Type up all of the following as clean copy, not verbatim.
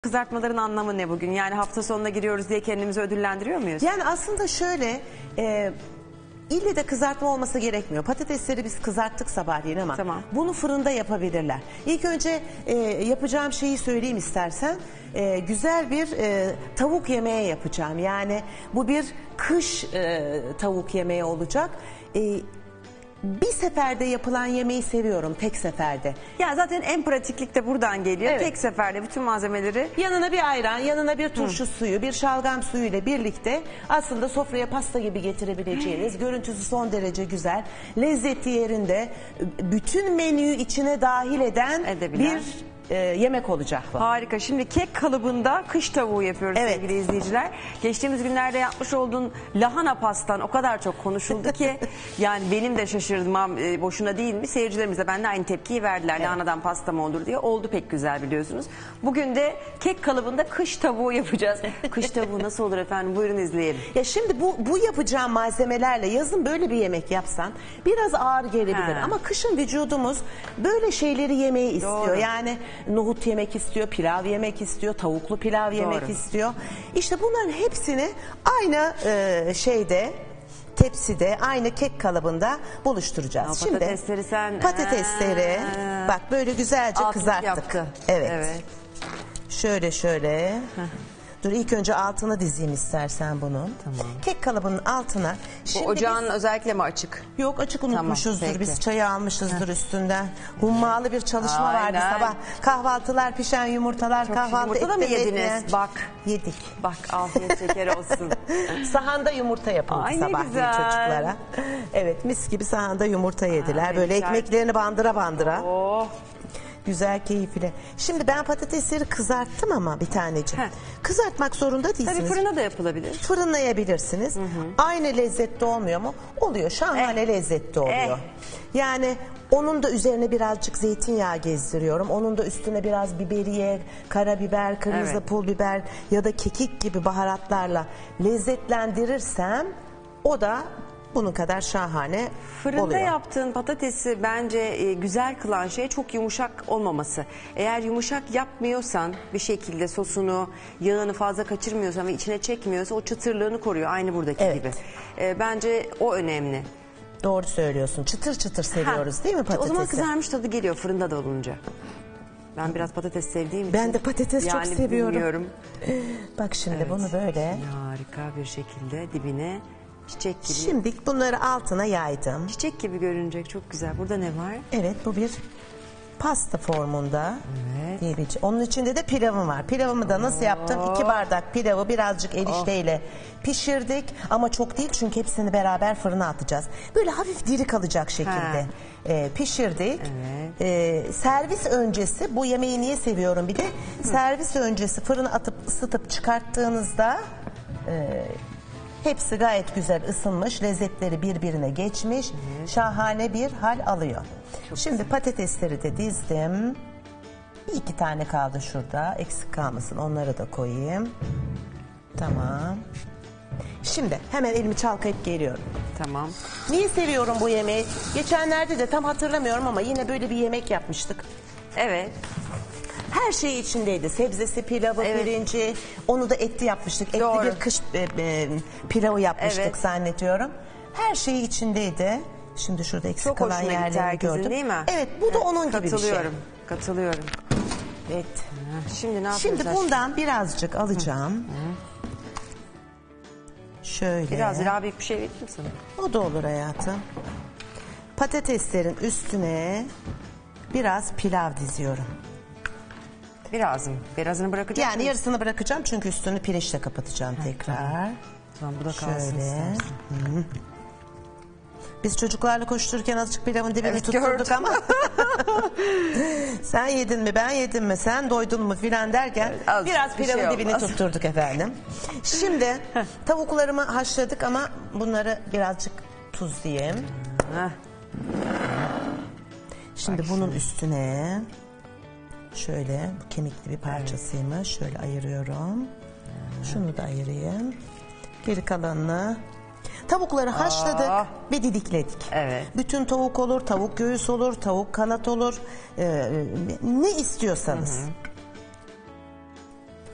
Kızartmaların anlamı ne bugün? Yani hafta sonuna giriyoruz diye kendimizi ödüllendiriyor muyuz? Yani aslında şöyle, ille de kızartma olması gerekmiyor. Patatesleri biz kızarttık sabahleyin ama Tamam. bunu fırında yapabilirler. İlk önce yapacağım şeyi söyleyeyim istersen. Güzel bir tavuk yemeği yapacağım. Yani bu bir kış tavuk yemeği olacak. Bir seferde yapılan yemeği seviyorum, tek seferde. Ya zaten en pratiklik de buradan geliyor. Evet. Tek seferde bütün malzemeleri. Yanına bir ayran, yanına bir turşu suyu, bir şalgam suyu ile birlikte aslında sofraya pasta gibi getirebileceğiniz, görüntüsü son derece güzel, lezzeti yerinde, bütün menüyü içine dahil eden Edebilen. bir yemek olacak bu. Harika. Şimdi kek kalıbında kış tavuğu yapıyoruz Evet. sevgili izleyiciler. Geçtiğimiz günlerde yapmış olduğun lahana pastan o kadar çok konuşuldu ki yani benim de şaşırmam boşuna değil mi? Seyircilerimiz de ben de aynı tepkiyi verdiler. Evet. Lahanadan pasta mı olur diye. Oldu pek güzel biliyorsunuz. Bugün de kek kalıbında kış tavuğu yapacağız. Kış tavuğu nasıl olur efendim? Buyurun izleyelim. Ya şimdi bu yapacağım malzemelerle yazın böyle bir yemek yapsan biraz ağır gelebilir. He. Ama kışın vücudumuz böyle şeyleri yemeyi istiyor. Doğru. Yani nohut yemek istiyor, pilav yemek istiyor, tavuklu pilav yemek Doğru. istiyor. İşte bunların hepsini aynı tepside, aynı kek kalıbında buluşturacağız. Ya patatesleri sen- patatesleri bak böyle güzelce Altını kızarttık. yaptı. Evet. Şöyle. Dur ilk önce altına dizeyim istersen bunu. Tamam. Kek kalıbının altına. Bu Şimdi ocağın özellikle mi açık? yok açık unutmuşuzdur. Tamam, peki. Biz çayı almışızdır üstünden. Hummalı bir çalışma vardı Aynen. sabah. Kahvaltılar pişen yumurtalar. Çok kahvaltı yumurta da mı ekmeği yediniz? bekleyen- Bak. Yedik. Bak afiyet şeker olsun. Sahanda yumurta yapıldı Ay, ne sabah güzel. çocuklara. Evet mis gibi sahanda yumurta yediler. Ay, böyle güzel. ekmeklerini bandıra bandıra. Oh. Güzel keyifli. Şimdi ben patatesleri kızarttım ama bir taneciğim. Heh. Kızartmak zorunda değilsiniz. Tabii fırına da yapılabilir. Fırınlayabilirsiniz. Aynı lezzette olmuyor mu? Oluyor. Şahane lezzetli oluyor. Yani onun da üzerine birazcık zeytinyağı gezdiriyorum. Onun da üstüne biraz biberiye, karabiber, kırmızı Evet. pul biber ya da kekik gibi baharatlarla lezzetlendirirsem o da bunun kadar şahane Fırında oluyor. yaptığın patatesi bence güzel kılan şey çok yumuşak olmaması. Eğer yumuşak yapmıyorsan bir şekilde sosunu, yağını fazla kaçırmıyorsan ve içine çekmiyorsa o çıtırlığını koruyor. Aynı buradaki Evet. gibi. Bence o önemli. Doğru söylüyorsun. Çıtır çıtır seviyoruz Ha. değil mi patatesi? O zaman kızarmış tadı geliyor fırında da olunca. Ben biraz patates sevdiğim için. Ben de patates çok yani seviyorum. bilmiyorum. Bak şimdi bunu böyle. Harika bir şekilde dibine çiçek gibi. Şimdi bunları altına yaydım. Çiçek gibi görünecek çok güzel. Burada ne var? Evet bu bir pasta formunda. Evet. Diyebileceğim. Onun içinde de pilavım var. Pilavımı da nasıl yaptım? 2 bardak pilavı birazcık erişteyle pişirdik. Ama çok değil çünkü hepsini beraber fırına atacağız. Böyle hafif diri kalacak şekilde pişirdik. Servis öncesi bu yemeği niye seviyorum bir de? Servis öncesi fırına atıp ısıtıp çıkarttığınızda... hepsi gayet güzel ısınmış, lezzetleri birbirine geçmiş, şahane bir hal alıyor. Şimdi patatesleri de dizdim. Bir iki tane kaldı şurada, eksik kalmasın onları da koyayım. Tamam. Şimdi hemen elimi çalkayıp geliyorum. Tamam. Niye seviyorum bu yemeği? Geçenlerde de tam hatırlamıyorum ama yine böyle bir yemek yapmıştık. Evet. Her şey içindeydi. Sebzesi, pilavı, Evet. pirinci. Onu da etli yapmıştık. Etli Doğru. bir kış pilavı yapmıştık Evet. zannediyorum. Her şey içindeydi. Şimdi şurada eksik Çok kalan hoşuna gitti yerleri herkesin gördüm. değil mi? Evet bu da onun gibi bir şey. Katılıyorum. Katılıyorum. Evet. Şimdi ne yapıyoruz? Şimdi aşkım? bundan birazcık alacağım. Şöyle. Biraz daha büyük bir şey vereyim mi sana? O da olur hayatım. Patateslerin üstüne biraz pilav diziyorum. Birazını bırakacak Yani mıyız? yarısını bırakacağım çünkü üstünü pirinçle kapatacağım tekrar. Tamam bu da kalsın Şöyle. istersen. Biz çocuklarla koştururken azıcık pilavın dibini Evet, tutturduk gördüm. ama sen yedin mi ben yedim mi sen doydun mu filan derken azıcık biraz bir pilavın şey dibini olmaz. tutturduk efendim. Şimdi tavuklarımı haşladık ama bunları birazcık tuzlayayım. Heh. Şimdi bunun üstüne şöyle bu kemikli bir parçasıymış. Şöyle ayırıyorum. Şunu da ayırayım. Geri kalanını. Tavukları haşladık ve didikledik. Evet. Bütün tavuk olur, tavuk göğüs olur, tavuk kanat olur. Ne istiyorsanız.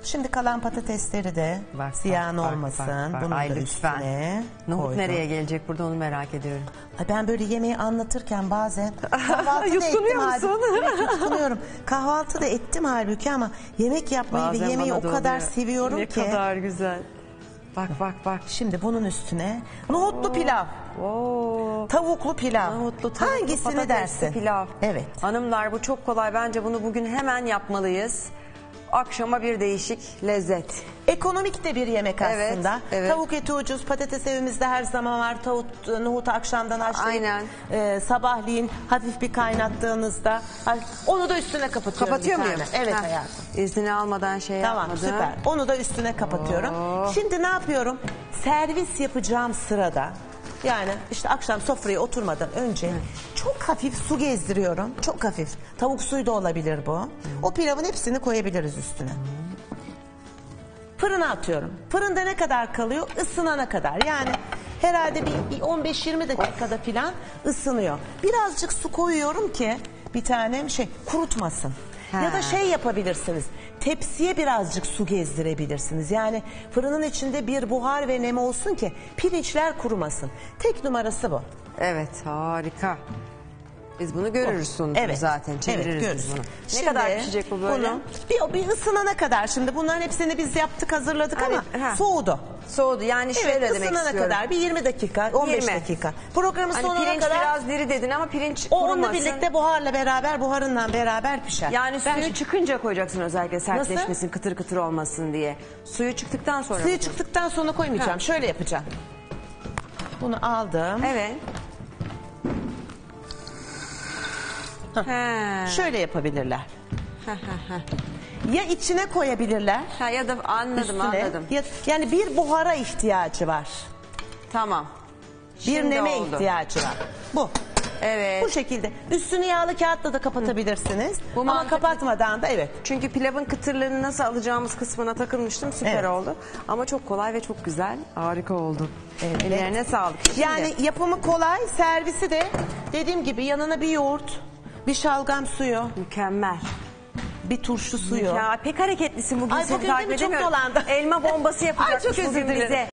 Şimdi kalan patatesleri de ziyan olmasın. Bunu Ay, da lütfen. üstüne Nohut koydum. nereye gelecek burada, onu merak ediyorum. Ay, ben böyle yemeği anlatırken bazen kahvaltı da Yutkunuyor ettim musun? halbuki. Evet, yutkunuyorum. Kahvaltı da ettim halbuki ama yemek yapmayı Bazen ve yemeği bana o da kadar oluyor. seviyorum Ne ki. Ne kadar güzel. Bak bak bak. Şimdi bunun üstüne nohutlu pilav, Oo. tavuklu pilav. Nohutlu, tavuklu, Hangisini patatesli dersin? pilav. Evet. Hanımlar, bu çok kolay. Bence bunu bugün hemen yapmalıyız. Akşama bir değişik lezzet. Ekonomik de bir yemek Evet, aslında. evet. Tavuk eti ucuz, patates evimizde her zaman var. Nohutu akşamdan haşlayıp sabahleyin hafif bir kaynattığınızda onu da üstüne kapatıyorum. Kapatıyor bir muyum? tane. Evet Heh. hayatım. İzni almadan şey Tamam, yapmadım. süper. Onu da üstüne kapatıyorum. Şimdi ne yapıyorum? Servis yapacağım sırada, yani işte akşam sofraya oturmadan önce çok hafif su gezdiriyorum. Çok hafif. Tavuk suyu da olabilir bu. O pilavın hepsini koyabiliriz üstüne. Fırına atıyorum. Fırında ne kadar kalıyor? Isınana kadar. Yani herhalde bir 15-20 dakikada falan ısınıyor. Birazcık su koyuyorum ki bir tanem kurutmasın. Ya da yapabilirsiniz. Tepsiye birazcık su gezdirebilirsiniz. Yani fırının içinde bir buhar ve nem olsun ki pirinçler kurumasın. Tek numarası bu. Evet, harika. Biz bunu görürüz sonuçta zaten. Çeviririz görürüz. biz bunu. Şimdi Ne kadar pişecek bu böyle? Bunu bir ısınana kadar. Şimdi bunların hepsini biz yaptık, hazırladık ama soğudu. Soğudu. Yani şöyle demek ısınana istiyorum. kadar bir 20 dakika, 15 20. dakika. Programın Hani sonuna pirinç kadar biraz diri dedin ama pirinç onunla kurumasın. birlikte buharınla beraber pişer. Yani suyu çıkınca koyacaksın, özellikle sertleşmesin, Nasıl? kıtır kıtır olmasın diye. Suyu çıktıktan sonra. Suyu çıktıktan sonra koymayacağım. Şöyle yapacağım. Bunu aldım. Evet. Şöyle yapabilirler. Ya içine koyabilirler. Ya da anladım. Yani bir buhara ihtiyacı var. Tamam. Bir Şimdi neme oldu. ihtiyacı var. Bu. Evet. Bu şekilde. Üstünü yağlı kağıtla da kapatabilirsiniz. Bu Ama mantıklı. kapatmadan da Çünkü pilavın kıtırlığını nasıl alacağımız kısmına takılmıştım. Süper oldu. Ama çok kolay ve çok güzel. Harika oldu. Evet. Ellerine sağlık. Şimdi, Yani yapımı kolay, servisi de dediğim gibi yanına bir yoğurt, bir şalgam suyu, mükemmel. bir turşu suyu. Ya pek hareketlisin bugün. Ay, Seni bugün takip değil mi? Çok edemiyorum. dolandı. Elma bombası yapacakmış Ay, çok özür bugün dilerim. bize.